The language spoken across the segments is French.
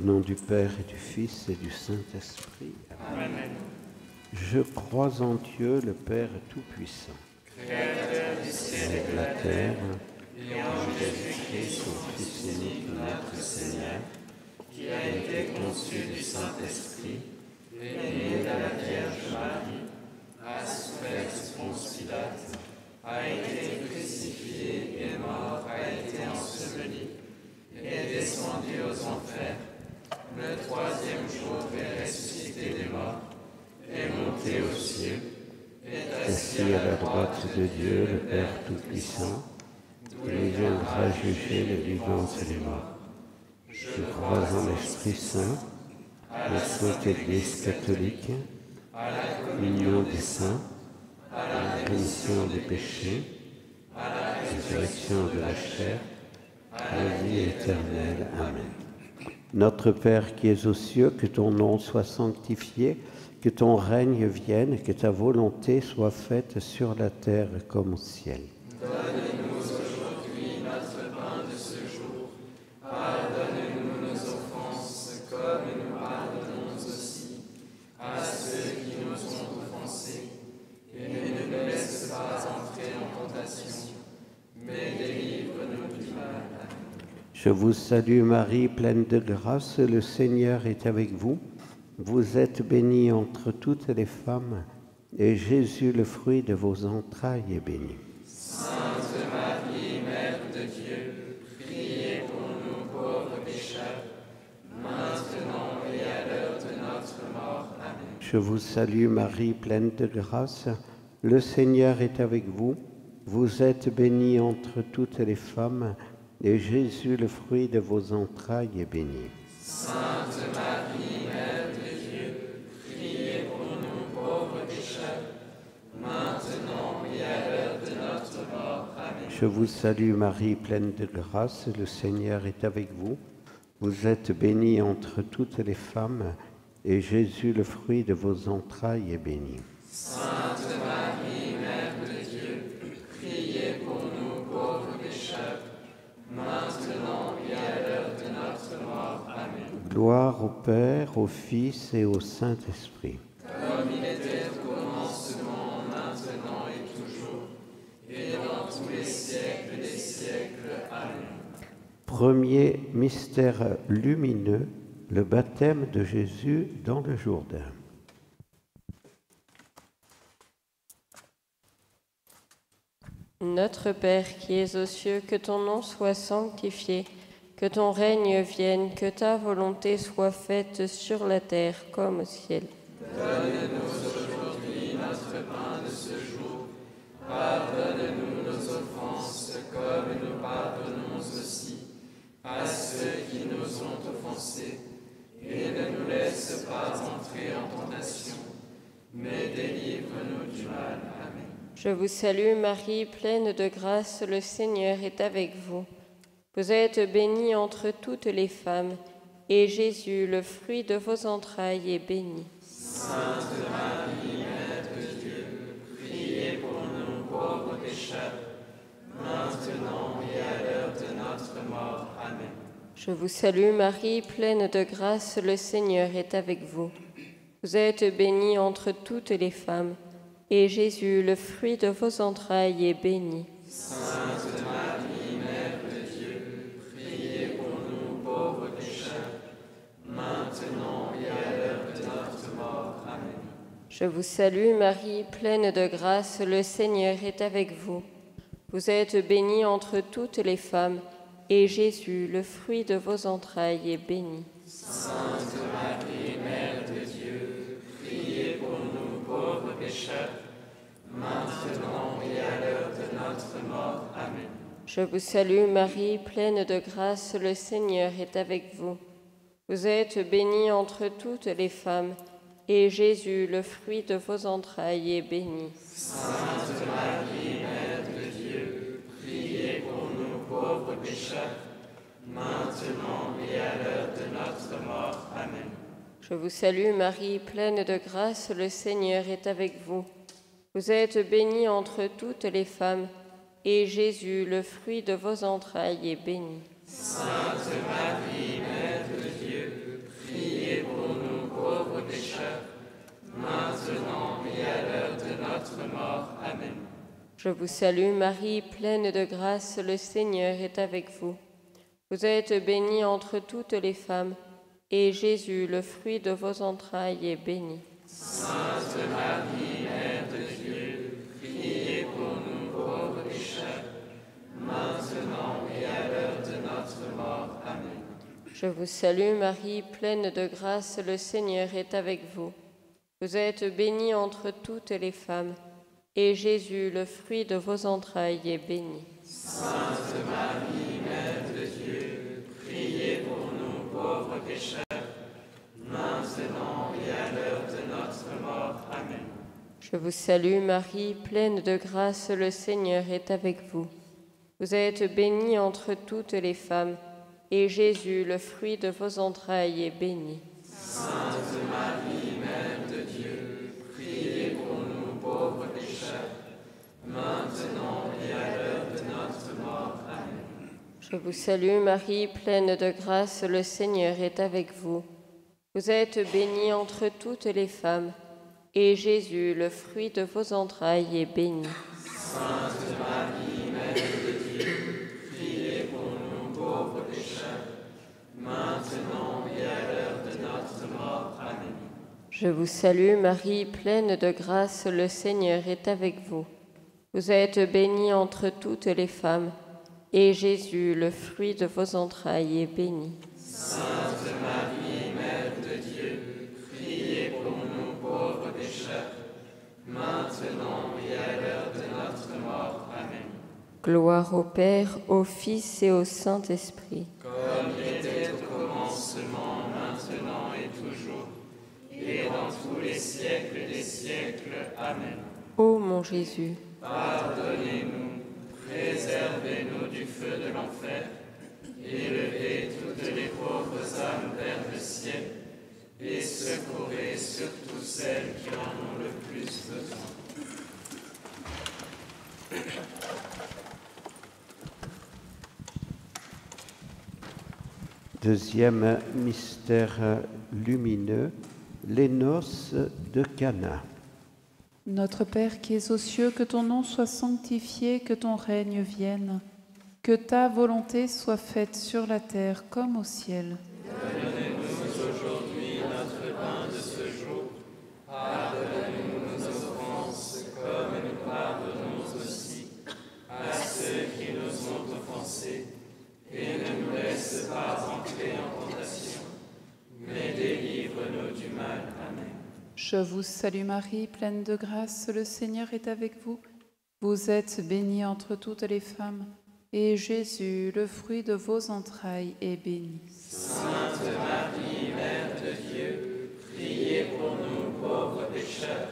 nom du Père et du Fils et du Saint-Esprit. Amen. Je crois en Dieu, le Père Tout-Puissant, Créateur du ciel et de la terre, et en Jésus-Christ, son Fils unique, notre Seigneur, qui a été conçu du Saint-Esprit, né de la Vierge Marie, a souffert sous Ponce Pilate, a été crucifié et mort, a été enseveli, est descendu aux enfers. Le troisième jour est ressuscité des morts, est monté aux cieux, est assis à la droite de Dieu, le Père Tout-Puissant, d'où il viendra juger les vivants et les morts. Je crois en l'Esprit Saint, la Sainte Église catholique, à la l'union des saints, à la rémission des péchés, à la résurrection de la chair, à la vie éternelle. Amen. Notre Père qui es aux cieux, que ton nom soit sanctifié, que ton règne vienne, que ta volonté soit faite sur la terre comme au ciel. Donne-nous aujourd'hui notre pain de ce jour. Pardonne-nous nos offenses, comme nous pardonnons aussi à ceux qui nous ont offensés. Et ne nous laisse pas entrer en tentation, mais délivre-nous du mal. Je vous salue Marie, pleine de grâce, le Seigneur est avec vous. Vous êtes bénie entre toutes les femmes, et Jésus, le fruit de vos entrailles, est béni. Sainte Marie, Mère de Dieu, priez pour nous pauvres pécheurs, maintenant et à l'heure de notre mort. Amen. Je vous salue Marie, pleine de grâce, le Seigneur est avec vous. Vous êtes bénie entre toutes les femmes, et Jésus, le fruit de vos entrailles, est béni. Sainte Marie, Mère de Dieu, priez pour nous pauvres pécheurs, maintenant et à l'heure de notre mort. Amen. Je vous salue Marie, pleine de grâce, le Seigneur est avec vous. Vous êtes bénie entre toutes les femmes, et Jésus, le fruit de vos entrailles, est béni. Sainte Marie, Mère de Dieu, priez pour nous pauvres pécheurs, maintenant et à l'heure de notre mort. Amen. Gloire au Père, au Fils et au Saint-Esprit. Comme il était au commencement, maintenant et toujours, et dans tous les siècles des siècles. Amen. Premier mystère lumineux, le baptême de Jésus dans le Jourdain. Notre Père qui es aux cieux, que ton nom soit sanctifié, que ton règne vienne, que ta volonté soit faite sur la terre comme au ciel. Donne-nous aujourd'hui notre pain de ce jour. Pardonne-nous nos offenses, comme nous pardonnons aussi à ceux qui nous ont offensés. Et ne nous laisse pas entrer en tentation, mais délivre-nous du mal. Amen. Je vous salue Marie, pleine de grâce, le Seigneur est avec vous. Vous êtes bénie entre toutes les femmes, et Jésus, le fruit de vos entrailles, est béni. Sainte Marie, Mère de Dieu, priez pour nous pauvres pécheurs, maintenant et à l'heure de notre mort. Amen. Je vous salue Marie, pleine de grâce, le Seigneur est avec vous. Vous êtes bénie entre toutes les femmes, et Jésus, le fruit de vos entrailles, est béni. Sainte Marie, Mère de Dieu, priez pour nous pauvres pécheurs, maintenant et à l'heure de notre mort. Amen. Je vous salue Marie, pleine de grâce, le Seigneur est avec vous. Vous êtes bénie entre toutes les femmes, et Jésus, le fruit de vos entrailles, est béni. Sainte Marie, Mère de Dieu, priez pour nous pauvres pécheurs, maintenant et à l'heure de notre mort. Amen. Je vous salue Marie, pleine de grâce, le Seigneur est avec vous. Vous êtes bénie entre toutes les femmes, et Jésus, le fruit de vos entrailles, est béni. Sainte Marie, Mère de Dieu, priez pour nous pauvres pécheurs, maintenant et à l'heure de notre mort. Amen. Je vous salue Marie, pleine de grâce, le Seigneur est avec vous. Vous êtes bénie entre toutes les femmes, et Jésus, le fruit de vos entrailles, est béni. Sainte Marie, Mère de Dieu, notre mort. Amen. Je vous salue Marie, pleine de grâce, le Seigneur est avec vous. Vous êtes bénie entre toutes les femmes, et Jésus, le fruit de vos entrailles, est béni. Sainte Marie, Mère de Dieu, priez pour nous pauvres pécheurs, maintenant et à l'heure de notre mort. Amen. Je vous salue Marie, pleine de grâce, le Seigneur est avec vous. Vous êtes bénie entre toutes les femmes, et Jésus, le fruit de vos entrailles, est béni. Sainte Marie, Mère de Dieu, priez pour nous pauvres pécheurs, maintenant et à l'heure de notre mort. Amen. Je vous salue Marie, pleine de grâce, le Seigneur est avec vous. Vous êtes bénie entre toutes les femmes, et Jésus, le fruit de vos entrailles, est béni. Sainte Marie, Mère de Dieu, priez pour nous pauvres pécheurs, maintenant et à l'heure de notre mort. Amen. Je vous salue Marie, pleine de grâce, le Seigneur est avec vous. Vous êtes bénie entre toutes les femmes, et Jésus, le fruit de vos entrailles, est béni. Sainte Marie, Mère de Dieu, priez pour nous pauvres pécheurs, maintenant et à l'heure de notre mort. Amen. Je vous salue Marie, pleine de grâce, le Seigneur est avec vous. Vous êtes bénie entre toutes les femmes, et Jésus, le fruit de vos entrailles, est béni. Sainte Marie, Mère de Dieu, priez pour nous pauvres pécheurs, maintenant et à l'heure de notre mort. Amen. Gloire au Père, au Fils et au Saint-Esprit. Comme il était au commencement, maintenant et toujours, et dans tous les siècles des siècles. Amen. Ô mon Jésus, Pardonnez-nous, préservez-nous du feu de l'enfer, élevez toutes les pauvres âmes vers le ciel, et secourez surtout celles qui en ont le plus besoin. Deuxième mystère lumineux, les noces de Cana. Notre Père qui es aux cieux, que ton nom soit sanctifié, que ton règne vienne, que ta volonté soit faite sur la terre comme au ciel. Donne-nous aujourd'hui notre pain de ce jour. Pardonne-nous nos offenses, comme nous pardonnons aussi à ceux qui nous ont offensés. Et ne nous laisse pas entrer en tentation, mais délivre-nous du mal. Amen. Je vous salue Marie, pleine de grâce, le Seigneur est avec vous. Vous êtes bénie entre toutes les femmes, et Jésus, le fruit de vos entrailles, est béni. Sainte Marie, Mère de Dieu, priez pour nous pauvres pécheurs,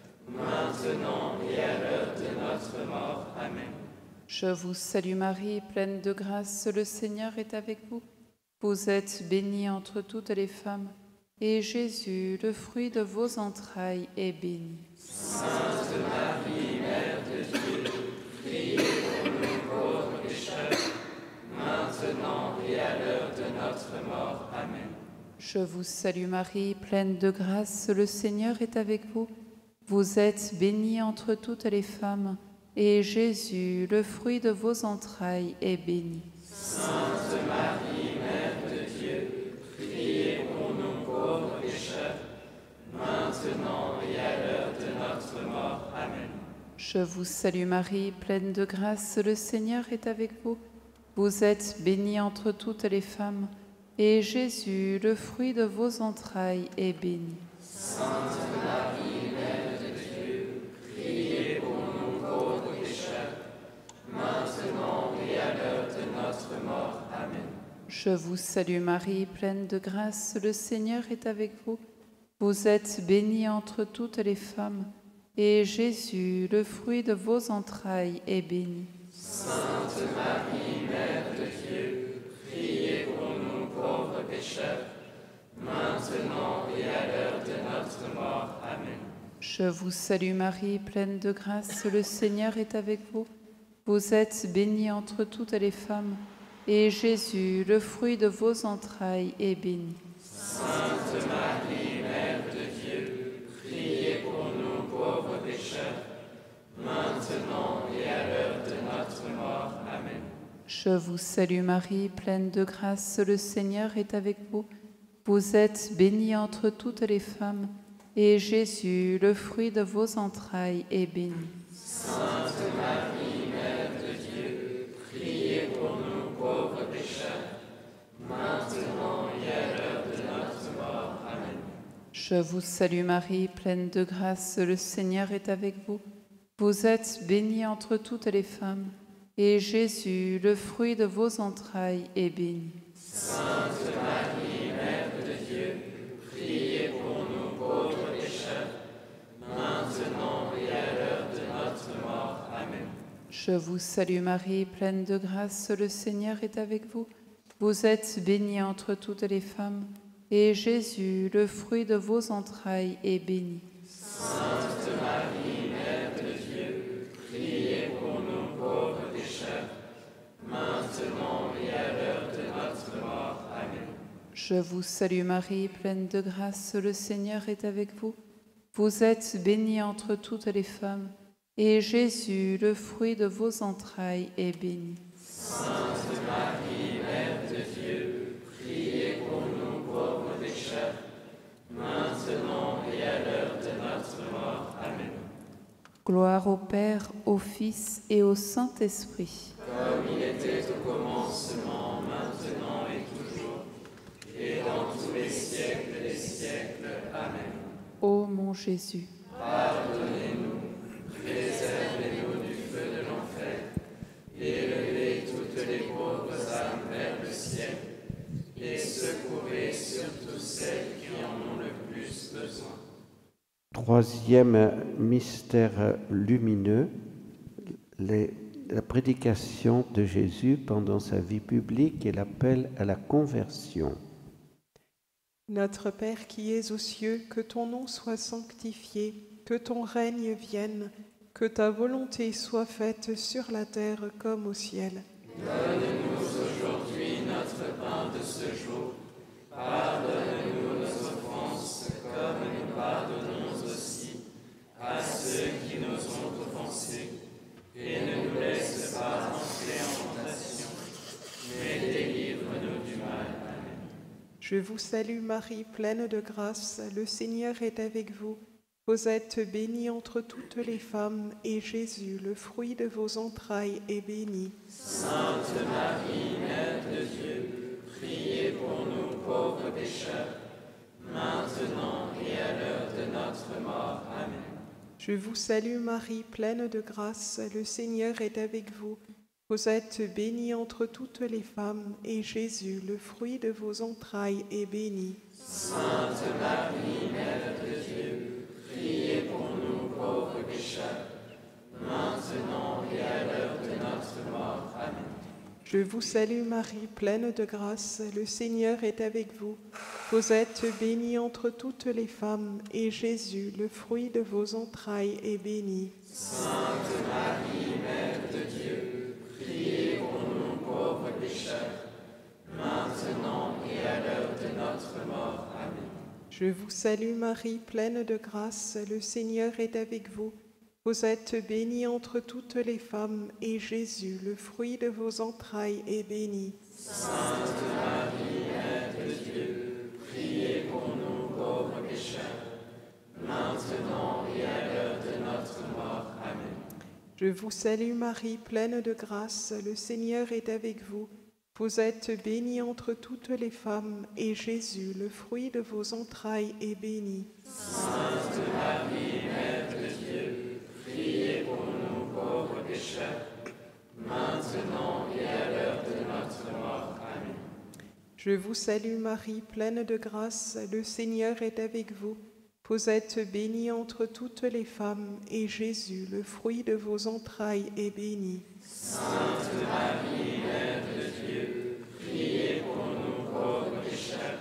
maintenant et à l'heure de notre mort. Amen. Je vous salue Marie, pleine de grâce, le Seigneur est avec vous. Vous êtes bénie entre toutes les femmes, et Jésus, le fruit de vos entrailles, est béni. Sainte Marie, Mère de Dieu, priez pour nous pauvres pécheurs, maintenant et à l'heure de notre mort. Amen. Je vous salue Marie, pleine de grâce, le Seigneur est avec vous. Vous êtes bénie entre toutes les femmes, et Jésus, le fruit de vos entrailles, est béni. Sainte Marie, Mère de Dieu, priez pour nous pauvres pécheurs, maintenant et à l'heure de notre mort. Amen. Je vous salue Marie, pleine de grâce, le Seigneur est avec vous. Vous êtes bénie entre toutes les femmes, et Jésus, le fruit de vos entrailles, est béni. Sainte Marie, Mère de Dieu, priez pour nous pauvres pécheurs, maintenant et à l'heure de notre mort. Amen. Je vous salue Marie, pleine de grâce, le Seigneur est avec vous. Vous êtes bénie entre toutes les femmes, et Jésus, le fruit de vos entrailles, est béni. Sainte Marie, Mère de Dieu, priez pour nous pauvres pécheurs, maintenant et à l'heure de notre mort. Amen. Je vous salue Marie, pleine de grâce, le Seigneur est avec vous. Vous êtes bénie entre toutes les femmes, et Jésus, le fruit de vos entrailles, est béni. Sainte Marie, Mère de Dieu, priez pour nous pauvres pécheurs, Je vous salue Marie, pleine de grâce, le Seigneur est avec vous. Vous êtes bénie entre toutes les femmes, et Jésus, le fruit de vos entrailles, est béni. Sainte Marie, Mère de Dieu, priez pour nous pauvres pécheurs, maintenant et à l'heure de notre mort. Amen. Je vous salue Marie, pleine de grâce, le Seigneur est avec vous. Vous êtes bénie entre toutes les femmes, et Jésus, le fruit de vos entrailles, est béni. Sainte Marie, Mère de Dieu, priez pour nous pauvres pécheurs, maintenant et à l'heure de notre mort. Amen. Je vous salue Marie, pleine de grâce, le Seigneur est avec vous. Vous êtes bénie entre toutes les femmes, et Jésus, le fruit de vos entrailles, est béni. Sainte Marie, Mère de Dieu, priez pour nous pauvres pécheurs, maintenant et à l'heure de notre mort. Amen. Je vous salue Marie, pleine de grâce, le Seigneur est avec vous. Vous êtes bénie entre toutes les femmes, et Jésus, le fruit de vos entrailles, est béni. Sainte Marie, Mère de Dieu, priez pour nous pauvres pécheurs, maintenant et à l'heure de notre mort. Amen. Gloire au Père, au Fils et au Saint-Esprit. Comme il était au commencement, maintenant et toujours, et dans tous les siècles des siècles. Amen. Ô mon Jésus, Pardonnez-nous, préservez-nous du feu de l'enfer, élevez toutes les pauvres âmes vers le ciel, et secourez surtout celles qui en ont le plus besoin. Troisième mystère lumineux, la prédication de Jésus pendant sa vie publique et l'appel à la conversion. Notre Père qui es aux cieux, que ton nom soit sanctifié, que ton règne vienne, que ta volonté soit faite sur la terre comme au ciel. Donne-nous aujourd'hui notre pain de ce jour. Pardonne-nous nos offenses, comme nous pardonnons aussi à ceux qui nous ont offensés. Et ne nous laisse pas entrer en tentation, mais délivre-nous du mal. Amen. Je vous salue Marie, pleine de grâce, le Seigneur est avec vous. Vous êtes bénie entre toutes les femmes, et Jésus, le fruit de vos entrailles, est béni. Sainte Marie, Mère de Dieu, priez pour nous pauvres pécheurs, maintenant et à l'heure de notre mort. Amen. Je vous salue Marie, pleine de grâce, le Seigneur est avec vous. Vous êtes bénie entre toutes les femmes, et Jésus, le fruit de vos entrailles, est béni. Sainte Marie, Mère de Dieu, priez pour nous pauvres pécheurs, maintenant et à l'heure de notre mort. Amen. Je vous salue Marie, pleine de grâce, le Seigneur est avec vous. Vous êtes bénie entre toutes les femmes, et Jésus, le fruit de vos entrailles, est béni. Sainte Marie, Mère de Dieu, priez pour nous pauvres pécheurs, maintenant et à l'heure de notre mort. Amen. Je vous salue Marie, pleine de grâce, le Seigneur est avec vous. Vous êtes bénie entre toutes les femmes, et Jésus, le fruit de vos entrailles, est béni. Sainte Marie, Mère de Dieu, priez pour nous pauvres pécheurs, maintenant et à l'heure de notre mort. Amen. Je vous salue Marie, pleine de grâce, le Seigneur est avec vous. Vous êtes bénie entre toutes les femmes, et Jésus, le fruit de vos entrailles, est béni. Sainte Marie, Mère de Dieu, priez pour nous pauvres pécheurs, maintenant et à l'heure de notre mort. Amen. Je vous salue Marie, pleine de grâce, le Seigneur est avec vous. Vous êtes bénie entre toutes les femmes, et Jésus, le fruit de vos entrailles, est béni. Sainte Marie, Mère de Dieu, priez pour nous pauvres pécheurs,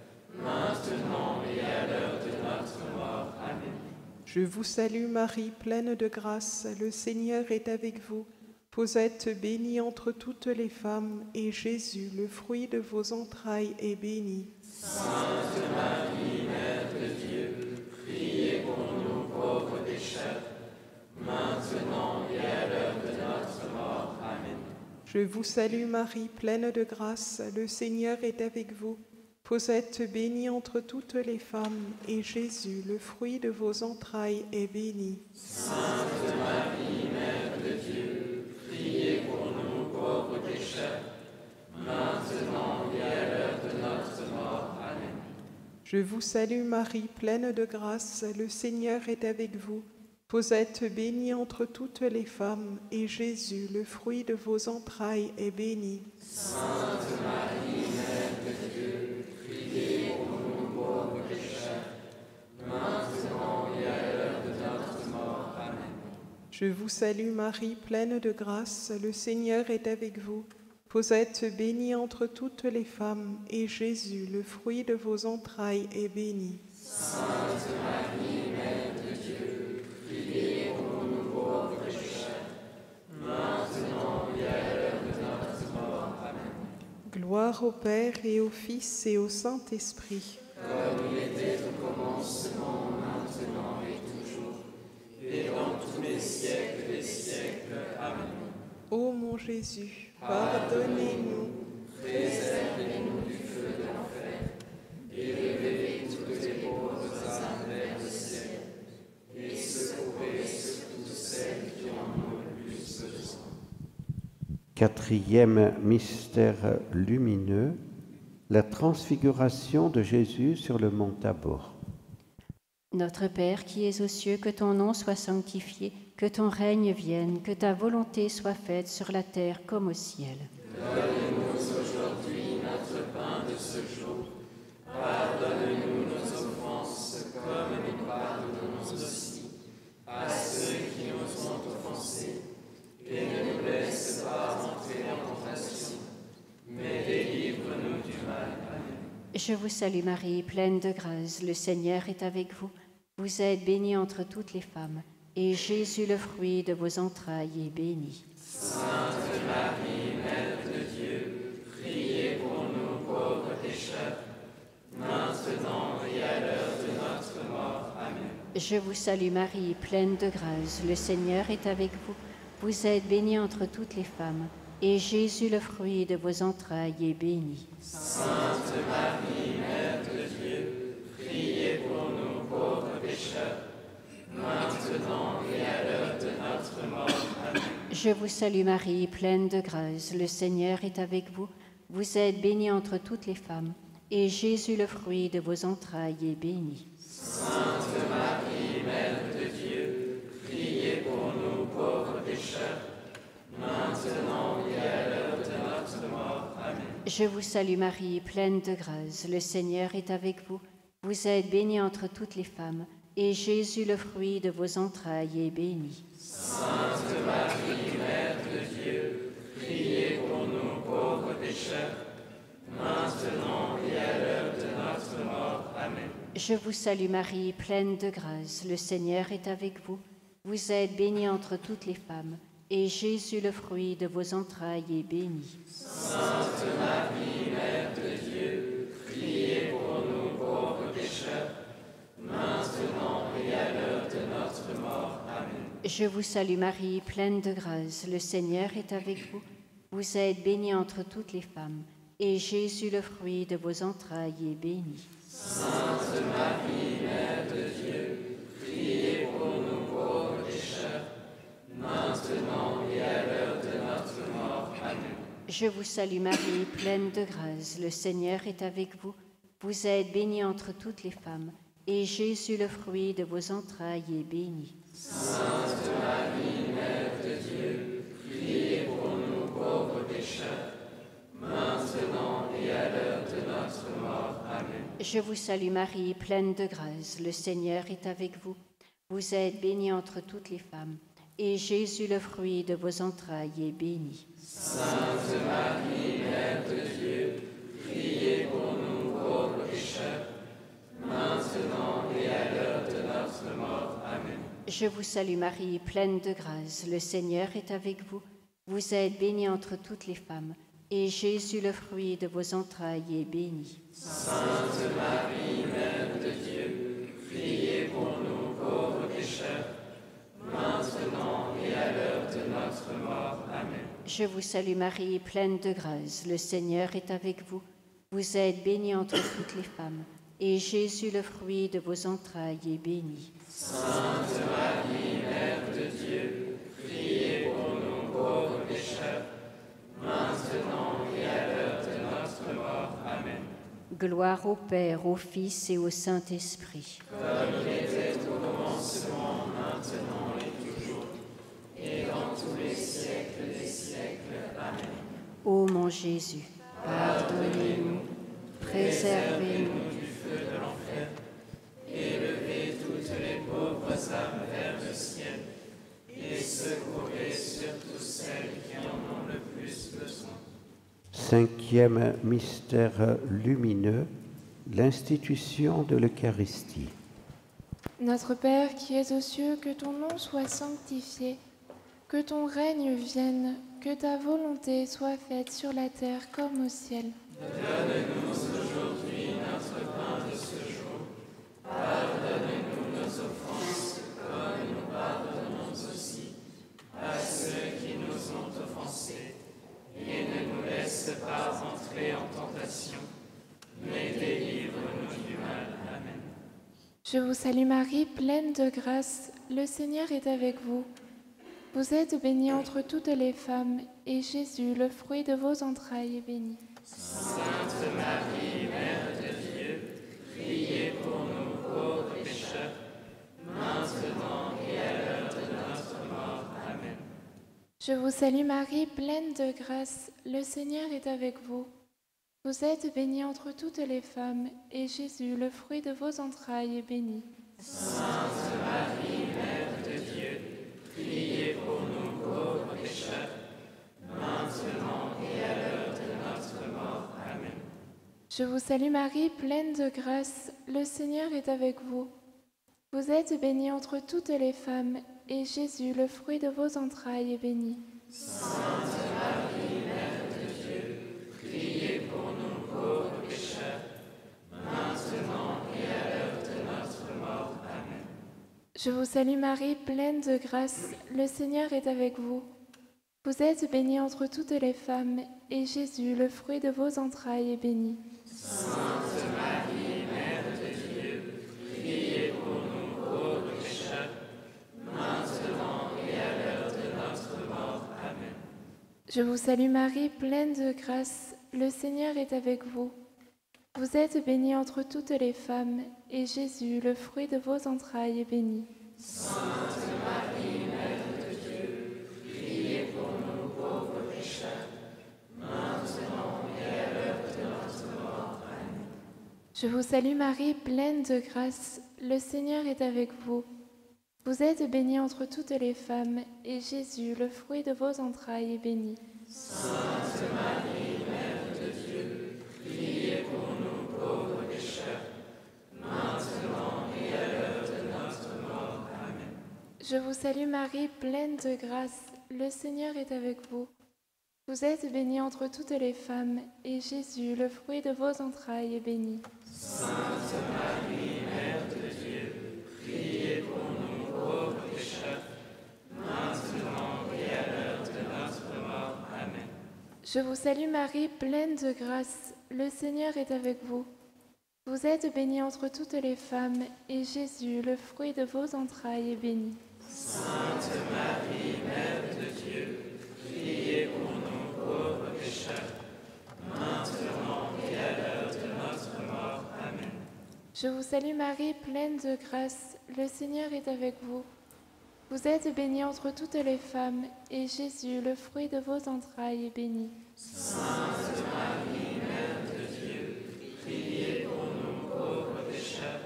maintenant et à l'heure de notre mort. Amen. Je vous salue Marie, pleine de grâce, le Seigneur est avec vous. Vous êtes bénie entre toutes les femmes, et Jésus, le fruit de vos entrailles, est béni. Sainte Marie, Mère de Dieu, priez pour nous pauvres pécheurs, maintenant et à l'heure de notre mort. Amen. Je vous salue Marie, pleine de grâce, le Seigneur est avec vous. Vous êtes bénie entre toutes les femmes, et Jésus, le fruit de vos entrailles, est béni. Sainte Marie, Mère de Dieu, priez pour nous pauvres pécheurs, maintenant et à l'heure de notre mort. Amen. Je vous salue Marie, pleine de grâce, le Seigneur est avec vous. Vous êtes bénie entre toutes les femmes, et Jésus, le fruit de vos entrailles, est béni. Sainte Marie, Mère de Dieu, priez pour nous pauvres pécheurs, maintenant et à l'heure de notre mort. Amen. Je vous salue Marie, pleine de grâce, le Seigneur est avec vous. Vous êtes bénie entre toutes les femmes, et Jésus, le fruit de vos entrailles, est béni. Sainte Marie, Mère de Dieu, priez pour nous pauvres pécheurs, maintenant et à l'heure de notre mort. Amen. Gloire au Père et au Fils et au Saint-Esprit. Comme il était au commencement, maintenant et toujours, et dans tous les siècles des siècles. Amen. Ô mon Jésus, pardonnez-nous, Préservez-nous du feu de l'enfer, et révélez toutes les pauvres âmes vers le ciel, et secourez surtout celles qui en ont le plus besoin. Quatrième mystère lumineux, la transfiguration de Jésus sur le mont Tabor. Notre Père qui es aux cieux, que ton nom soit sanctifié, que ton règne vienne, que ta volonté soit faite sur la terre comme au ciel. Donne-nous aujourd'hui notre pain de ce jour. Pardonne-nous nos offenses, comme nous pardonnons aussi à ceux qui nous ont offensés. Et ne nous laisse pas entrer en tentation, mais délivre-nous du mal. Amen. Je vous salue Marie, pleine de grâce, le Seigneur est avec vous. Vous êtes bénie entre toutes les femmes, et Jésus, le fruit de vos entrailles, est béni. Sainte Marie, Mère de Dieu, priez pour nous pauvres pécheurs, maintenant et à l'heure de notre mort. Amen. Je vous salue Marie, pleine de grâce, le Seigneur est avec vous. Vous êtes bénie entre toutes les femmes, et Jésus, le fruit de vos entrailles, est béni. Sainte Marie, Mère de Dieu, priez pour nous pauvres pécheurs, maintenant et à l'heure de notre mort. Amen. Je vous salue Marie, pleine de grâce, le Seigneur est avec vous. Vous êtes bénie entre toutes les femmes, et Jésus, le fruit de vos entrailles, est béni. Sainte Marie, Mère de Dieu, priez pour nous pauvres pécheurs, maintenant et à l'heure de notre mort. Amen. Je vous salue Marie, pleine de grâce, le Seigneur est avec vous. Vous êtes bénie entre toutes les femmes, et Jésus, le fruit de vos entrailles, est béni. Sainte Marie, Mère de Dieu, priez pour nous pauvres pécheurs, maintenant et à l'heure de notre mort. Amen. Je vous salue Marie, pleine de grâce, le Seigneur est avec vous. Vous êtes bénie entre toutes les femmes, et Jésus, le fruit de vos entrailles, est béni. Sainte Marie, Mère de Dieu, priez pour nous pauvres pécheurs, maintenant et à l'heure de notre mort. Amen. Je vous salue Marie, pleine de grâce, le Seigneur est avec vous. Vous êtes bénie entre toutes les femmes, et Jésus, le fruit de vos entrailles, est béni. Sainte Marie, Mère de Dieu, priez pour nous pauvres pécheurs, maintenant et à l'heure de notre mort. Amen. Je vous salue Marie, pleine de grâce, le Seigneur est avec vous. Vous êtes bénie entre toutes les femmes, et Jésus, le fruit de vos entrailles, est béni. Sainte Marie, Mère de Dieu, priez pour nous pauvres pécheurs, maintenant et à l'heure de notre mort. Amen. Je vous salue Marie, pleine de grâce, le Seigneur est avec vous. Vous êtes bénie entre toutes les femmes, et Jésus, le fruit de vos entrailles, est béni. Sainte Marie, Mère de Dieu, priez pour nous pauvres pécheurs, maintenant et à l'heure de notre mort. Amen. Je vous salue Marie, pleine de grâce, le Seigneur est avec vous. Vous êtes bénie entre toutes les femmes, et Jésus, le fruit de vos entrailles, est béni. Sainte Marie, Mère de Dieu, priez pour nous pauvres pécheurs, maintenant et à l'heure de notre mort. Amen. Je vous salue Marie, pleine de grâce, le Seigneur est avec vous. Vous êtes bénie entre toutes les femmes, et Jésus, le fruit de vos entrailles, est béni. Sainte Marie, Mère de Dieu, priez pour nous pauvres pécheurs, maintenant et à l'heure de notre mort. Amen. Gloire au Père, au Fils et au Saint-Esprit. Comme il était au commencement, maintenant et toujours, et dans tous les siècles des siècles. Amen. Ô mon Jésus, pardonnez-nous, préservez-nous du feu de l'enfer, élevez toutes les pauvres âmes vers le ciel, et secourez surtout celles qui en ont le plus besoin. Cinquième mystère lumineux, l'institution de l'Eucharistie. Notre Père qui es aux cieux, que ton nom soit sanctifié, que ton règne vienne, que ta volonté soit faite sur la terre comme au ciel. Donne-nous aujourd'hui notre pain de ce jour. Pardonne-nous nos offenses, comme nous pardonnons aussi à ceux qui nous ont offensés. Et ne nous laisse pas entrer en tentation, mais délivre-nous du mal. Amen. Je vous salue Marie, pleine de grâce, le Seigneur est avec vous. Vous êtes bénie entre toutes les femmes, et Jésus, le fruit de vos entrailles, est béni. Sainte Marie, Mère de Dieu, priez pour nous pauvres pécheurs, maintenant et à l'heure de notre mort. Amen. Je vous salue Marie, pleine de grâce, le Seigneur est avec vous. Vous êtes bénie entre toutes les femmes, et Jésus, le fruit de vos entrailles, est béni. Sainte Marie, Mère de Dieu, priez pour nous pauvres pécheurs, maintenant et à l'heure de notre mort. Amen. Je vous salue Marie, pleine de grâce, le Seigneur est avec vous. Vous êtes bénie entre toutes les femmes, et Jésus, le fruit de vos entrailles, est béni. Sainte Marie, Mère de Dieu, priez pour nous pauvres pécheurs, maintenant et à l'heure de notre mort. Amen. Je vous salue Marie, pleine de grâce, le Seigneur est avec vous. Vous êtes bénie entre toutes les femmes, et Jésus, le fruit de vos entrailles, est béni. Sainte Marie, Mère de Dieu, priez pour nous pauvres pécheurs, maintenant et à l'heure de notre mort. Amen. Je vous salue Marie, pleine de grâce, le Seigneur est avec vous. Vous êtes bénie entre toutes les femmes, et Jésus, le fruit de vos entrailles, est béni. Sainte Marie, Mère de Dieu, priez pour nous pauvres pécheurs, maintenant et à l'heure de notre mort. Amen. Je vous salue Marie, pleine de grâce, le Seigneur est avec vous. Vous êtes bénie entre toutes les femmes, et Jésus, le fruit de vos entrailles, est béni. Sainte Marie, Mère de Dieu, priez pour nous pauvres pécheurs, maintenant et à l'heure de notre mort. Amen. Je vous salue Marie, pleine de grâce, le Seigneur est avec vous. Vous êtes bénie entre toutes les femmes, et Jésus, le fruit de vos entrailles, est béni. Sainte Marie, Mère de Dieu, priez pour nous pauvres pécheurs, maintenant et à l'heure de notre mort. Amen. Je vous salue Marie, pleine de grâce, le Seigneur est avec vous. Vous êtes bénie entre toutes les femmes, et Jésus, le fruit de vos entrailles, est béni. Sainte Marie, Mère de Dieu, priez pour nous pauvres pécheurs, maintenant et à l'heure de notre mort. Amen. Je vous salue Marie, pleine de grâce, le Seigneur est avec vous. Vous êtes bénie entre toutes les femmes, et Jésus, le fruit de vos entrailles, est béni. Sainte Marie, Mère de Dieu, priez pour nous pauvres pécheurs,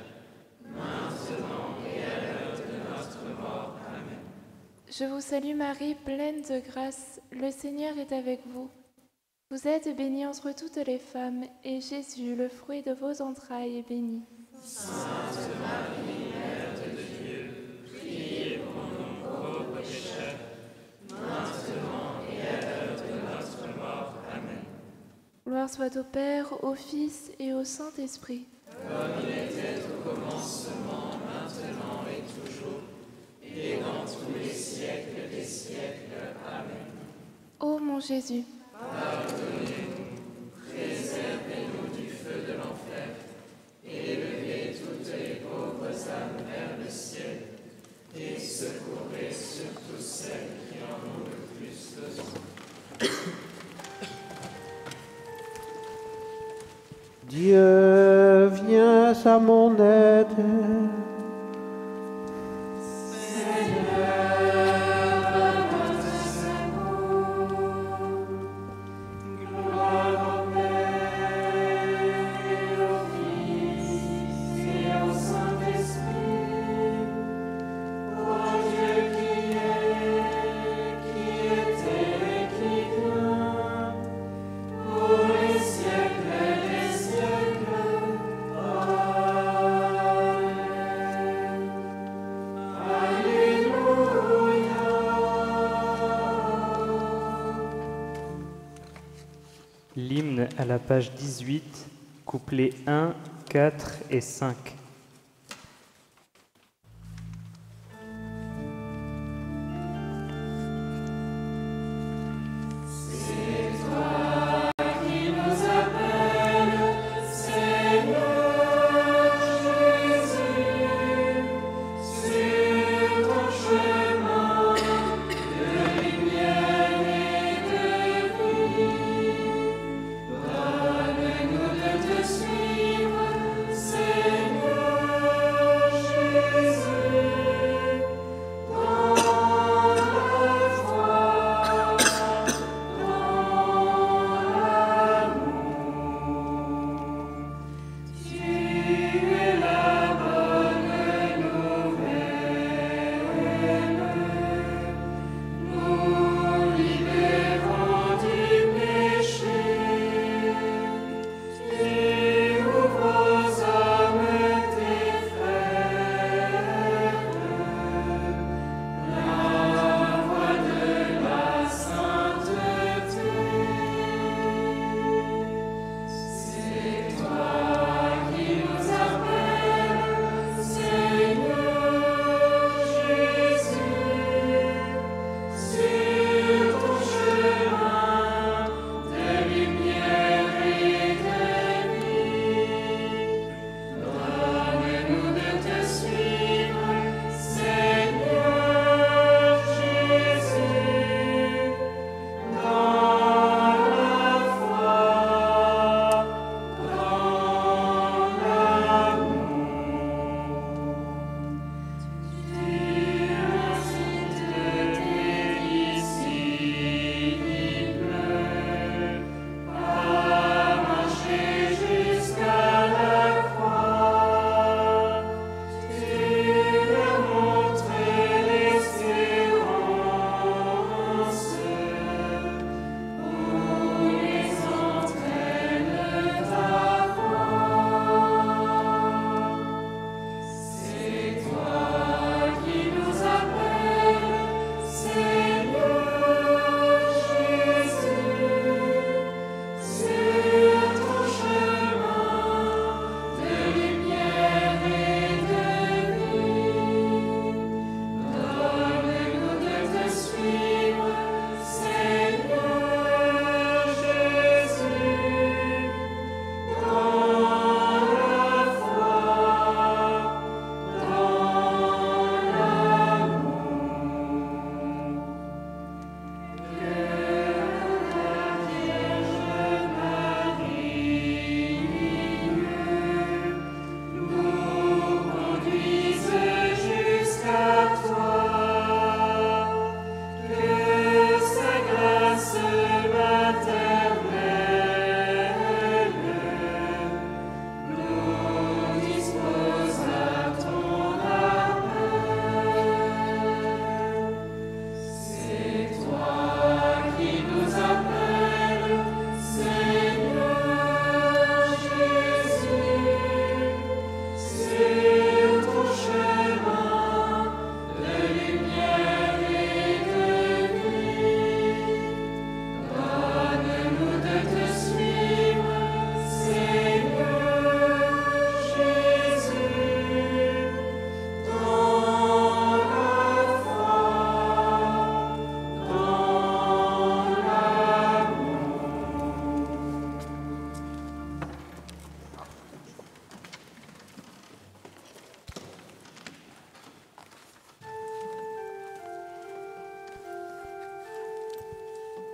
maintenant et à l'heure de notre mort. Amen. Je vous salue Marie, pleine de grâce, le Seigneur est avec vous. Vous êtes bénie entre toutes les femmes, et Jésus, le fruit de vos entrailles, est béni. Sainte Marie, Mère de Dieu, priez pour nous pauvres pécheurs, maintenant et à l'heure de notre mort. Amen. Gloire soit au Père, au Fils et au Saint-Esprit. Comme il était au commencement, maintenant et toujours, et dans tous les siècles des siècles. Amen. Ô mon Jésus. Dieu, viens à mon aide. L'hymne à la page 18, couplets 1, 4 et 5. Suivre, Seigneur.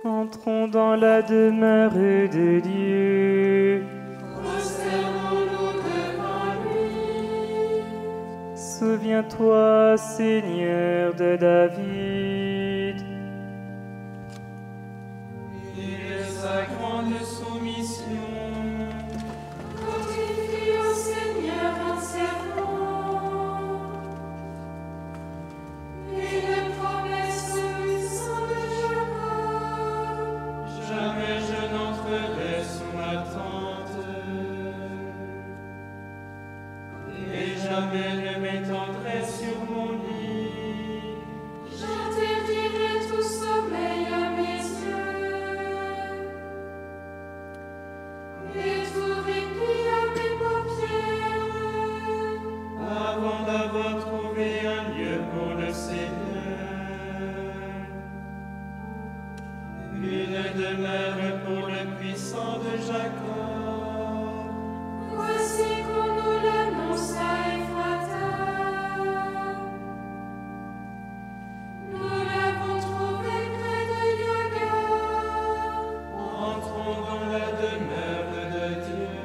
Entrons dans la demeure de Dieu. Prosternons-nous devant lui. Souviens-toi, Seigneur de David. Et de sa grande soumission. Fortifie au Seigneur un serment. Une promesse au puissant de Jacob. Jamais je n'entrerai sous ma tente, et jamais ne m'étendrai sur mon lit. J'interdirai tout sommeil à mes yeux. Et tout répit à mes paupières. Avant d'avoir trouvé un lieu pour le Seigneur, une demeure pour le puissant de Jacob. Voici qu'on nous l'annonce à Ephrata. Nous l'avons trouvé près de Yagar. Entrons dans la demeure de Dieu.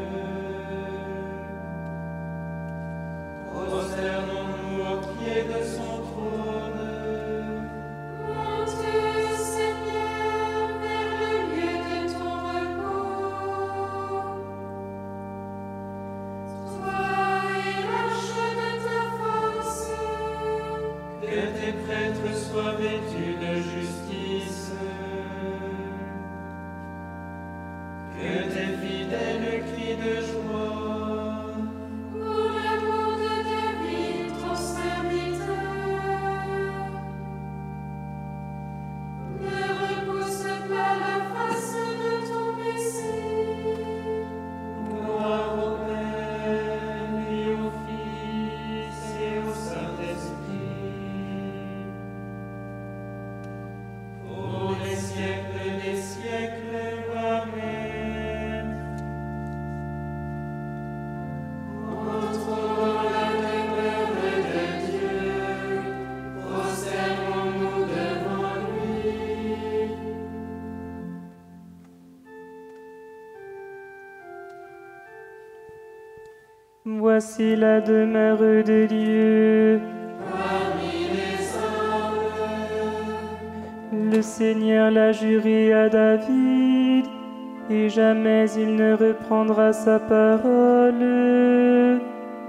Prosternons-nous au pied de son trône. Monte, Seigneur, vers le lieu de ton repos. Toi et l'arche de ta force. Que tes prêtres soient vêtus de justice. Que tes fidèles crient de joie. Pour l'amour de David, ton serviteur. Ne repousse pas la face de ton Messie. Gloire au Père et au Fils et au Saint-Esprit. Pour les siècles des siècles. Amen. Entrons dans la demeure de Dieu. Prosternons-nous devant lui. Voici la demeure de Dieu. Parmi les hommes, Le Seigneur l'a juré à David, et jamais il ne reprendra sa parole.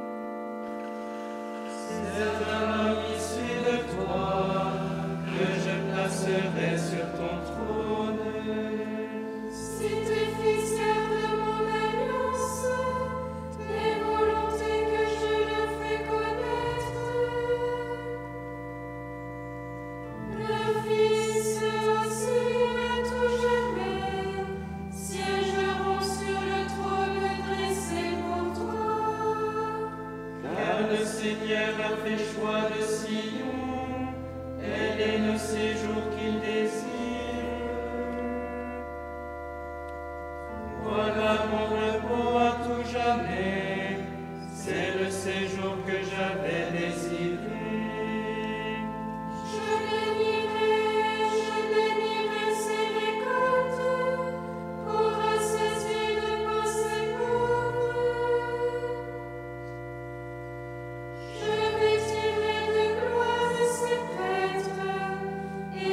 c'est un homme issu de toi que je placerai sur ton trône. Si tes fils gardent mon alliance, les volontés que je leur fais connaître, leurs fils aussi à tout jamais siégeront sur le trône dressé pour toi. Car le Seigneur a fait choix de Sion, elle est le séjour qu'il désire. Voilà mon repos à tout jamais, c'est le séjour que j'avais désiré. Je bénirai ses récoltes pour rassasier de pain ses pauvres. Je vêtirai de gloire ses prêtres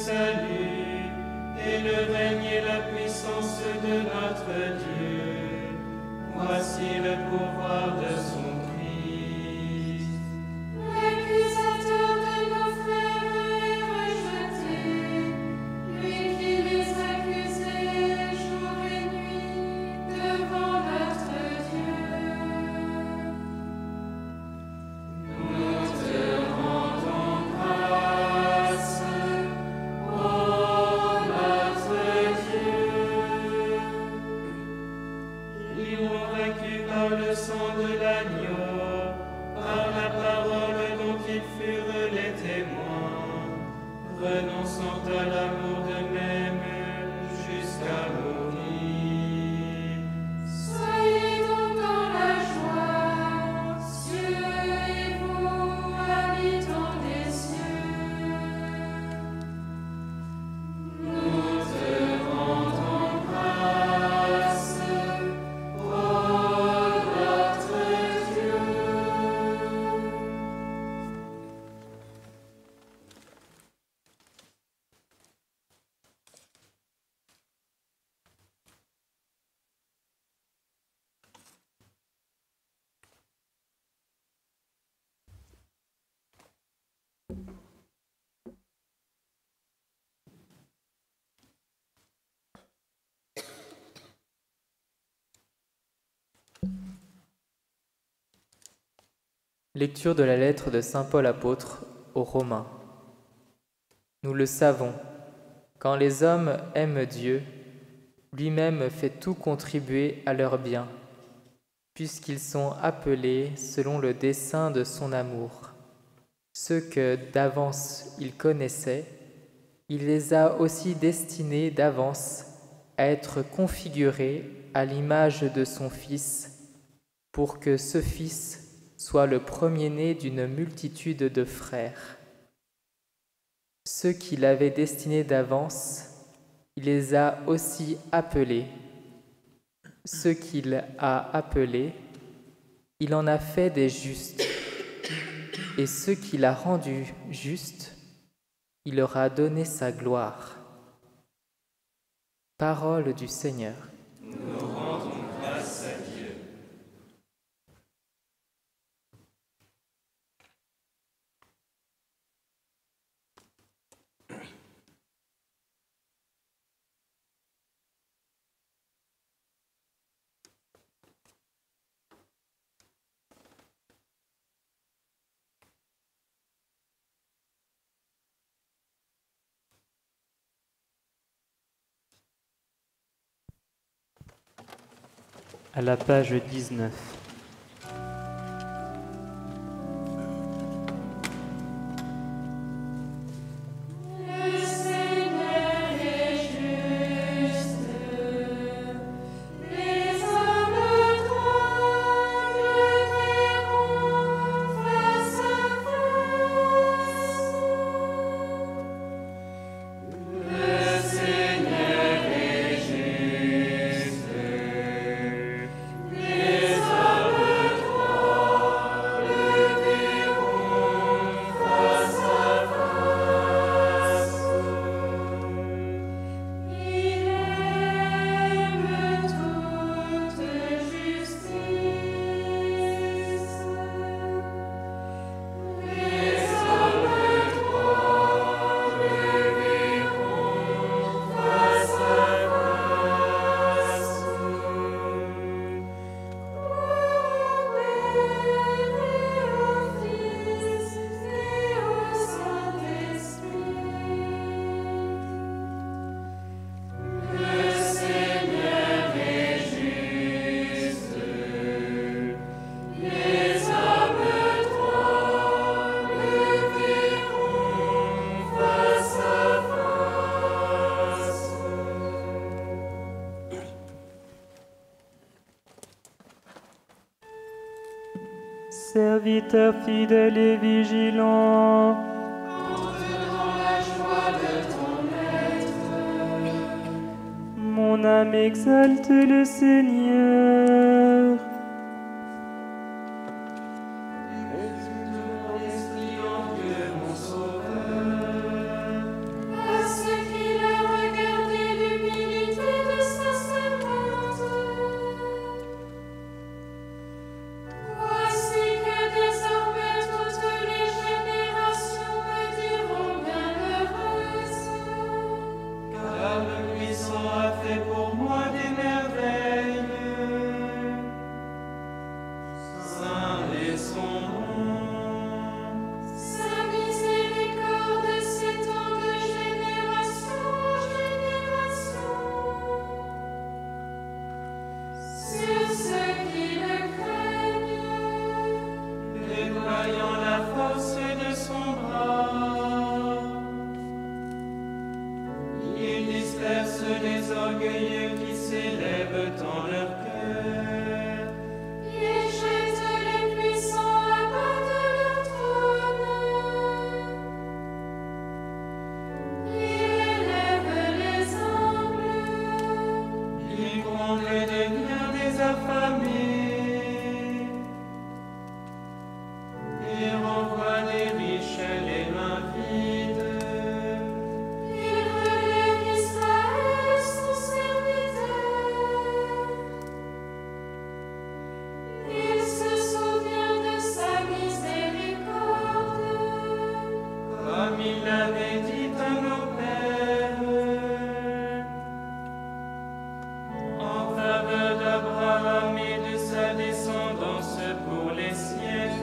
salut, et le règne et la puissance de notre Dieu. Voici le pouvoir de son Christ. L'accusateur de nos frères est rejeté, lui qui les accusait jour et nuit devant notre Dieu. Nous te rendons grâce, ô notre Dieu. Ils l'ont vaincu par le sang de l'agneau, par la parole dont ils furent les témoins, renonçant à l'amour d'eux-mêmes jusqu'à mourir. Soyez donc dans la joie, cieux et vous, habitants des cieux. Nous te rendons grâce, ô notre Dieu. Lecture de la lettre de saint Paul apôtre aux Romains. Nous le savons, quand les hommes aiment Dieu, lui-même fait tout contribuer à leur bien, puisqu'ils sont appelés selon le dessein de son amour. Ceux que d'avance il connaissait, il les a aussi destinés d'avance à être configurés à l'image de son Fils, pour que ce Fils soit le premier-né d'une multitude de frères. Ceux qu'il avait destinés d'avance, il les a aussi appelés. Ceux qu'il a appelés, il en a fait des justes. Et ceux qu'il a rendus justes, il leur a donné sa gloire. Parole du Seigneur. Nous rendons grâce à Dieu. À la page 19. Le Seigneur est juste, les hommes droits le verront face à face. Le Seigneur est juste, les hommes droits le verront face à face. Il aime toute justice. Les hommes droits le verront face à face. Gloire au Fils et au Saint-Esprit. Le Seigneur est juste, les hommes droits le verront face à face. Serviteur fidèle et vigilant, Entre dans la joie de ton maître. mon âme exalte le Seigneur. Exulte mon esprit en Dieu, mon Sauveur. Passe comme il l'avait dit à nos pères, en faveur d'Abraham et de sa descendance pour les siècles.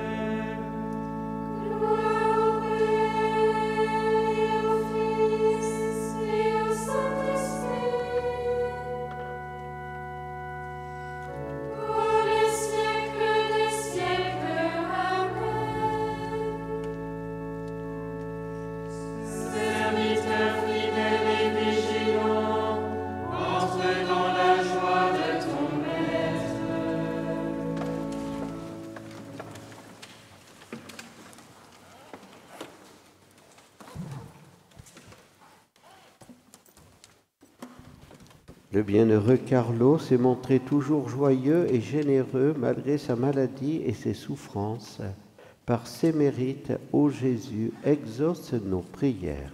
Gloire au Père et au Fils et au Saint-Esprit, pour les siècles des siècles. Amen. Serviteur fidèle et vigilant, entre dans la joie de ton Maître. Le bienheureux Carlo s'est montré toujours joyeux et généreux malgré sa maladie et ses souffrances. Par ses mérites, ô Jésus, exauce nos prières.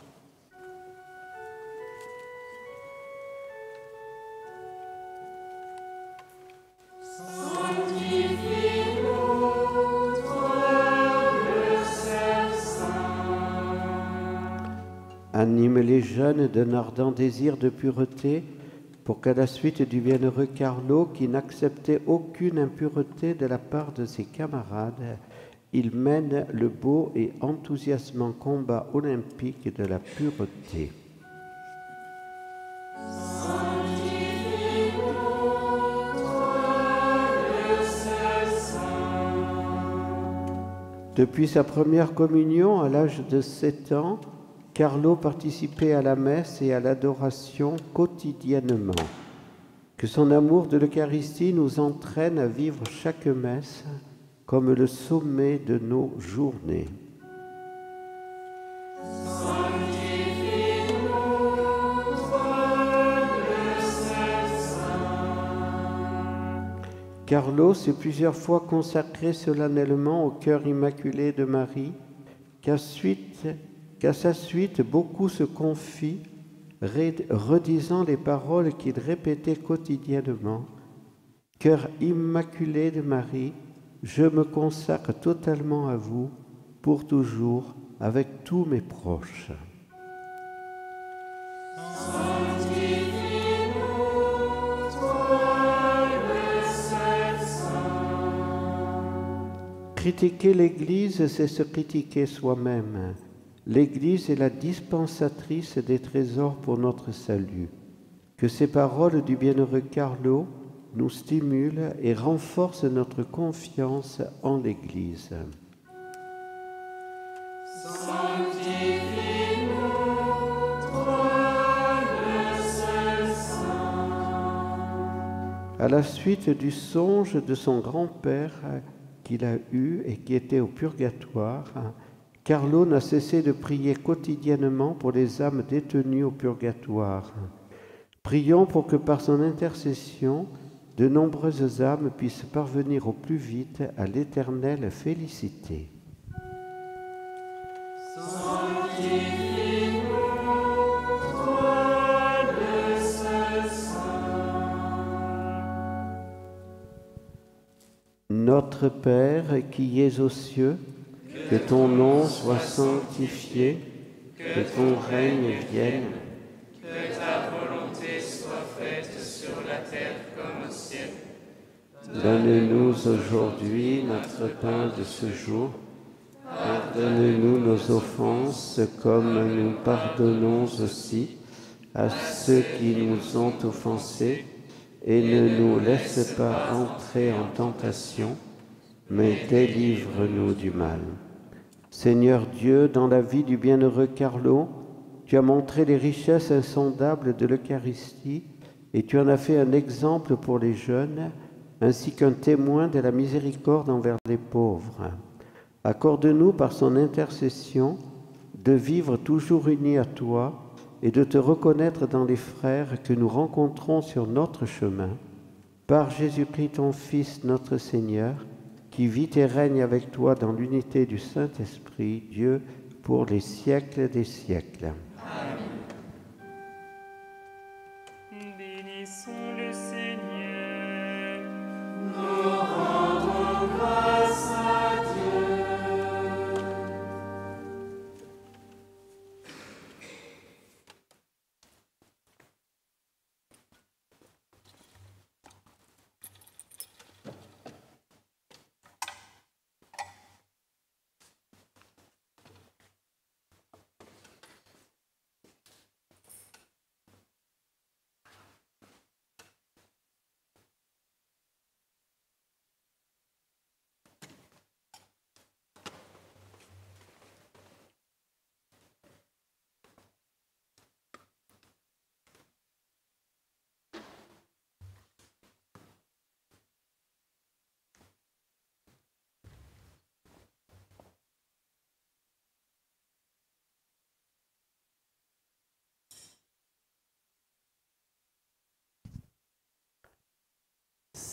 Sanctifie-nous, toi, le seul saint. Anime les jeunes d'un ardent désir de pureté, pour qu'à la suite du bienheureux Carlo, qui n'acceptait aucune impureté de la part de ses camarades, il mène le beau et enthousiasmant combat olympique de la pureté. Sanctifie-nous, toi, le seul saint. Depuis sa première communion à l'âge de 7 ans, Carlo participait à la messe et à l'adoration quotidiennement. Que son amour de l'Eucharistie nous entraîne à vivre chaque messe comme le sommet de nos journées. Sanctifie-nous, toi, le seul saint. Carlo s'est plusieurs fois consacré solennellement au cœur immaculé de Marie, qu'à sa suite beaucoup se confient, redisant les paroles qu'il répétait quotidiennement. Cœur immaculé de Marie, je me consacre totalement à vous, pour toujours, avec tous mes proches. Sanctifie-nous, toi, le seul saint. Critiquer l'Église, c'est se critiquer soi-même. L'Église est la dispensatrice des trésors pour notre salut. Que ces paroles du bienheureux Carlo nous stimulent et renforcent notre confiance en l'Église. Sanctifie-nous, toi, le seul saint. À la suite du songe de son grand-père qu'il a eu et qui était au purgatoire, Carlo n'a cessé de prier quotidiennement pour les âmes détenues au purgatoire. Prions pour que par son intercession, de nombreuses âmes puissent parvenir au plus vite à l'éternelle félicité. Sanctifie-nous, toi, le seul saint. Notre Père qui es aux cieux, que ton nom soit sanctifié, que ton règne vienne, Que ta volonté soit faite sur la terre comme au ciel. donne-nous aujourd'hui notre pain de ce jour. Pardonne-nous nos offenses comme nous pardonnons aussi à ceux qui nous ont offensés, et ne nous laisse pas entrer en tentation, mais délivre-nous du mal. Seigneur Dieu, dans la vie du bienheureux Carlo, tu as montré les richesses insondables de l'Eucharistie et tu en as fait un exemple pour les jeunes, ainsi qu'un témoin de la miséricorde envers les pauvres. Accorde-nous par son intercession de vivre toujours unis à toi et de te reconnaître dans les frères que nous rencontrons sur notre chemin. Par Jésus-Christ, ton Fils, notre Seigneur, qui vit et règne avec toi dans l'unité du Saint-Esprit, Dieu, pour les siècles des siècles. Amen. Bénissons le Seigneur. Nous rendons grâce à Dieu.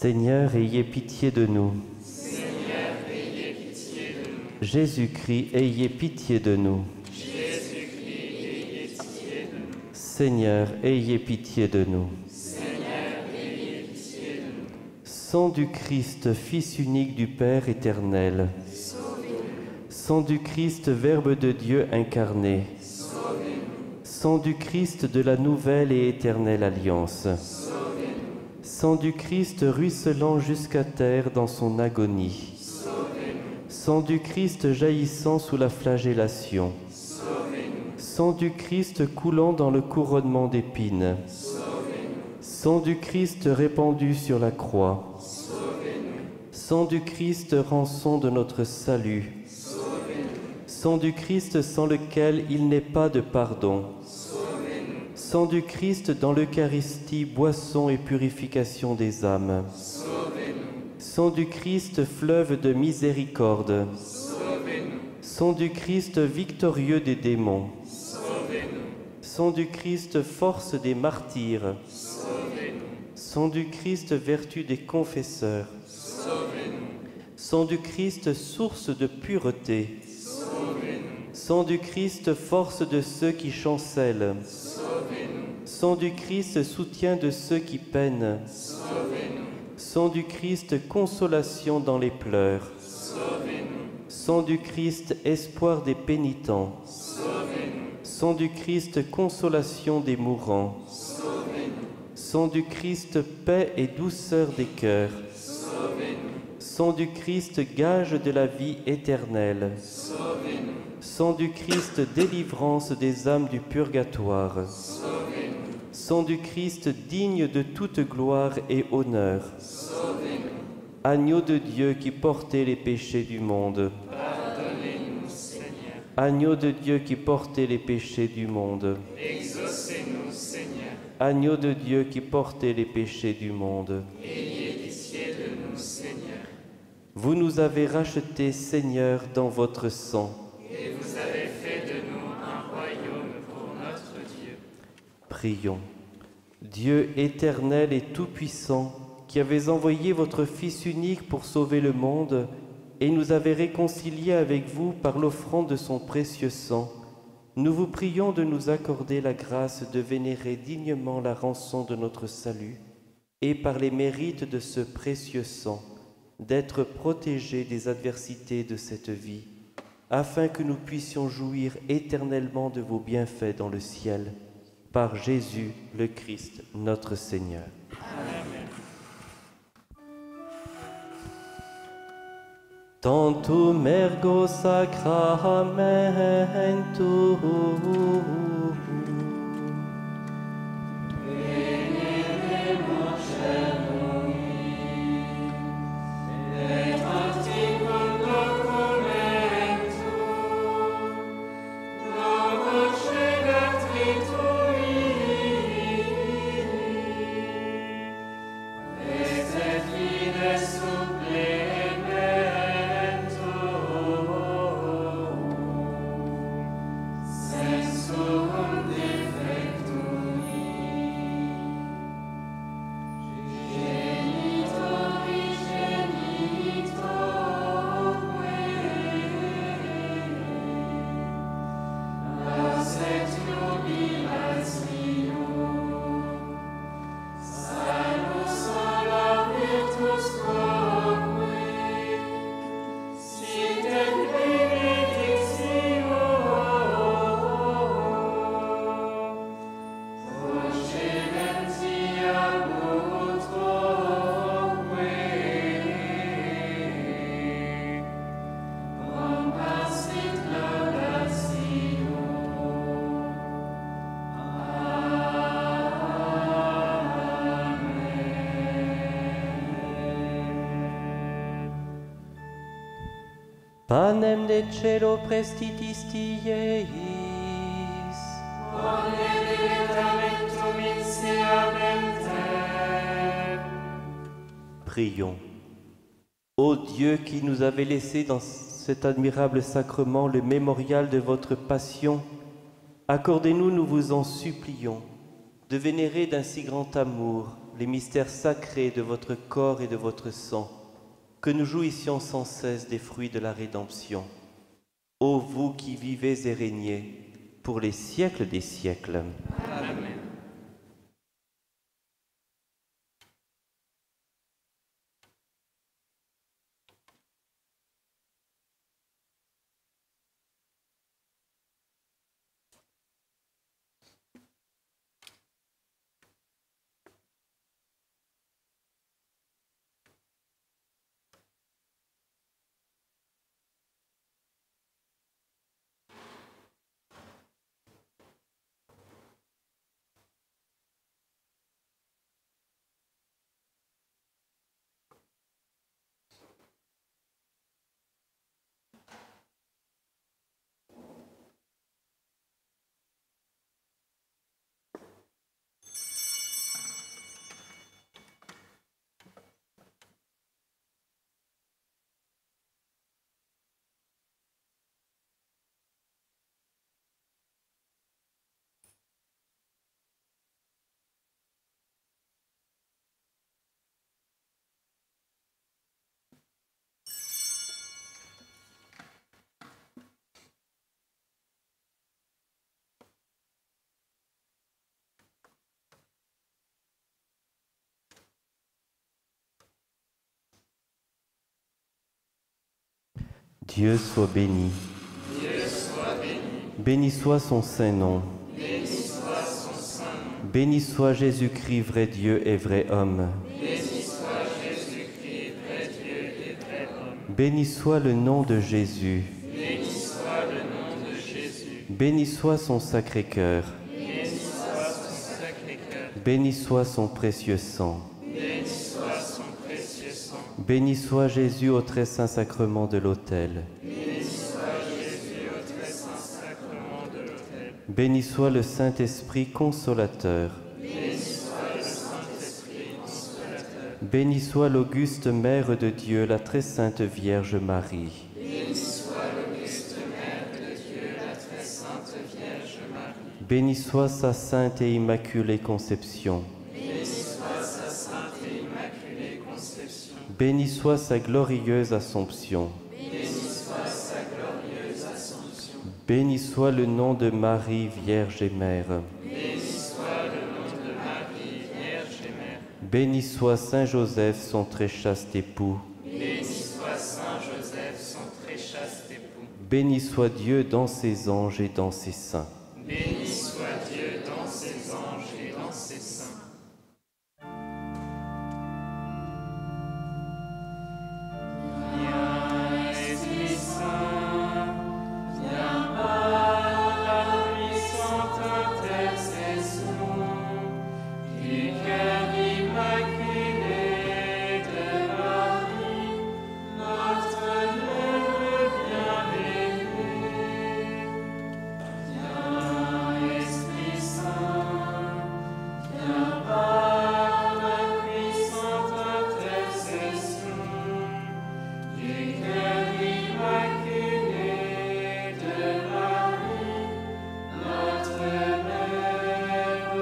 Seigneur, ayez pitié de nous. Seigneur, ayez pitié de nous. Jésus-Christ, ayez pitié de nous. Jésus-Christ, ayez pitié de nous. Seigneur, ayez pitié de nous. Seigneur, ayez pitié de nous. Sang du Christ, Fils unique du Père éternel. Sauvez-nous. Sang du Christ, Verbe de Dieu incarné. Sauvez-nous. Sang du Christ de la nouvelle et éternelle alliance. Sauvez-nous. Sang du Christ ruisselant jusqu'à terre dans son agonie. Sauvez-nous. Sang du Christ jaillissant sous la flagellation. Sauvez-nous. Sang du Christ coulant dans le couronnement d'épines. Sauvez-nous. Sang du Christ répandu sur la croix. Sauvez-nous. Sang du Christ, rançon de notre salut. Sauvez-nous. Sang du Christ sans lequel il n'est pas de pardon. Sauvez-nous. Sang du Christ dans l'Eucharistie, boisson et purification des âmes. Sauvez-nous. Sang du Christ, fleuve de miséricorde. Sauvez-nous. Sang du Christ, victorieux des démons. Sauvez-nous. Sang du Christ, force des martyrs. Sauvez-nous. Sang du Christ, vertu des confesseurs. Sauvez-nous. Sang du Christ, source de pureté. Sauvez-nous. Sang du Christ, force de ceux qui chancellent. Sauvez-nous. Sang du Christ, soutien de ceux qui peinent. Sauvez-nous. Sang du Christ, consolation dans les pleurs. Sauvez-nous. Sang du Christ, espoir des pénitents. Sauvez-nous. Sang du Christ, consolation des mourants. Sauvez-nous. Sang du Christ, paix et douceur des cœurs. Sauvez-nous. Sang du Christ, gage de la vie éternelle. Sauvez-nous. Sang du Christ, délivrance des âmes du purgatoire. Sauvez-nous. Sang du Christ, digne de toute gloire et honneur. Sauvez-nous. Agneau de Dieu qui portait les péchés du monde. Pardonnez-nous, Seigneur. Agneau de Dieu qui portait les péchés du monde. Exaucez-nous, Seigneur. Agneau de Dieu qui portait les péchés du monde. Ayez pitié de nous, Seigneur. Vous nous avez rachetés, Seigneur, dans votre sang. Et vous avez fait de nous un royaume pour notre Dieu. Prions. Dieu éternel et tout-puissant, qui avez envoyé votre Fils unique pour sauver le monde et nous avez réconciliés avec vous par l'offrande de son précieux sang, nous vous prions de nous accorder la grâce de vénérer dignement la rançon de notre salut et par les mérites de ce précieux sang, d'être protégés des adversités de cette vie, afin que nous puissions jouir éternellement de vos bienfaits dans le ciel, par Jésus le Christ, notre Seigneur. Amen. Tantum ergo sacramentum Panem de cielo prestitisti Ieis. Prions. Ô Dieu qui nous avez laissé dans cet admirable sacrement le mémorial de votre passion, accordez-nous, nous vous en supplions, de vénérer d'un si grand amour les mystères sacrés de votre corps et de votre sang, que nous jouissions sans cesse des fruits de la rédemption. Ô vous qui vivez et régnez, pour les siècles des siècles. Amen. Dieu soit béni. Dieu soit béni. Béni soit son saint nom. Béni soit son saint nom. Béni soit Jésus-Christ, vrai Dieu et vrai homme. Béni soit Jésus-Christ, vrai Dieu et vrai homme. Béni soit le nom de Jésus. Béni soit le nom de Jésus. Béni soit son Sacré-Cœur. Béni soit son Sacré-Cœur. Béni soit son précieux sang. Béni soit son précieux sang. Béni soit Jésus au très saint sacrement de l'autel. Béni soit Jésus au très saint sacrement de l'autel. Béni soit le Saint-Esprit consolateur. Béni soit le Saint-Esprit consolateur. Béni soit l'auguste Mère de Dieu, la très sainte Vierge Marie. Béni soit l'auguste Mère de Dieu, la très sainte Vierge Marie. Béni soit sa sainte et immaculée conception. Béni soit sa sainte et immaculée conception. Béni soit sa glorieuse Assomption. Béni soit sa glorieuse Assomption. Béni soit le nom de Marie, Vierge et Mère. Béni soit le nom de Marie, Vierge et Mère. Béni soit Saint Joseph, son très chaste époux. Béni soit Saint Joseph, son très chaste époux. Béni soit Dieu dans ses anges et dans ses saints. Béni soit Dieu dans ses anges et dans ses saints. Viens, Esprit Saint, viens par la puissante intercession du cœur immaculé de Marie, notre Mère bien-aimée. Viens, Esprit Saint, viens par la puissante intercession du cœur immaculé de Marie, notre Mère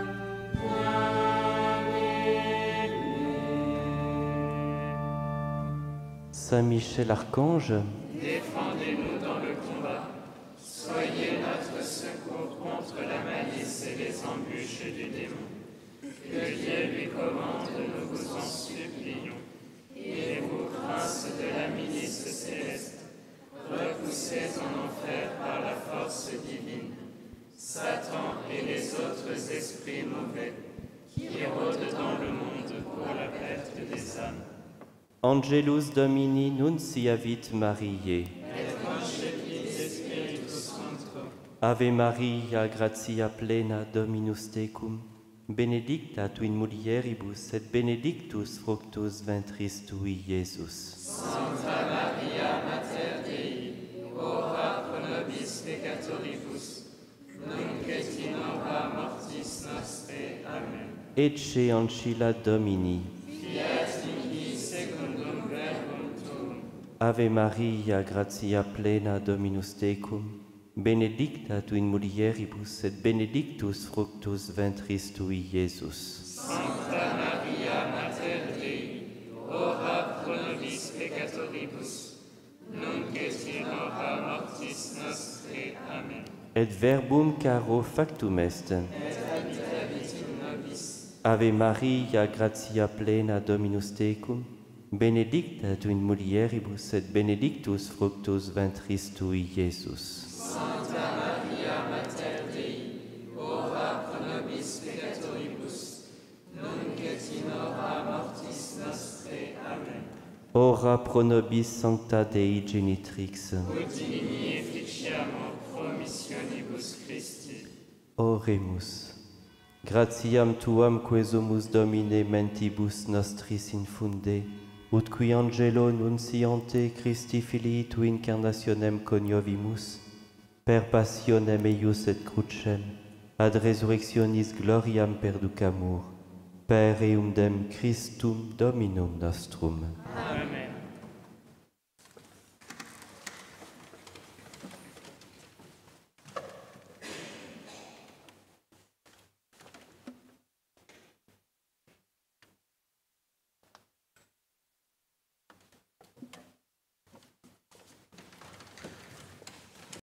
bien-aimée. Saint Michel Archange, Défendez-nous dans le combat. Soyez notre secours contre la malice et les embûches du démon. Que Dieu lui commande, nous vous en supplions. Et vous, princes de la milice céleste, repoussés en enfer par la force divine, Satan et les autres esprits mauvais qui rôdent dans le monde pour la perte des âmes. Angelus Domini nunciavit Mariae. Et concepit Spiritus Sancto. Ave Maria, gratia plena, Dominus tecum, benedicta tu in mulieribus et benedictus fructus ventris tui, Iesus. Santa Maria, Mater Dei, ora pro nobis peccatoribus, nunc et in hora mortis nostre. Amen. Ecce ancilla Domini. Fiat mihi secundum verbum tuum. Ave Maria, gratia plena, Dominus tecum, benedicta tu in mulieribus et benedictus fructus ventris tui, Iesus. Santa Et verbum caro factum est. Et habitavit in nobis. Ave Maria, gratia plena Dominus tecum, benedicta tu in mulieribus et benedictus fructus ventris tui, Iesus. Sancta Maria, Mater Dei, ora pro nobis peccatoribus, nunc et in hora mortis nostrae. Amen. Ora pro nobis sancta Dei genitrix. Ut digni efficiamur promissionibus Christi. Oremus. Gratiam tuam quesumus Domine mentibus nostris infunde, ut qui angelo nunciante Christi Filii tui incarnationem coniovimus, per passionem eius et crucem, ad resurrectionis gloriam perducamur, per eum dem Christum Dominum nostrum. Amen.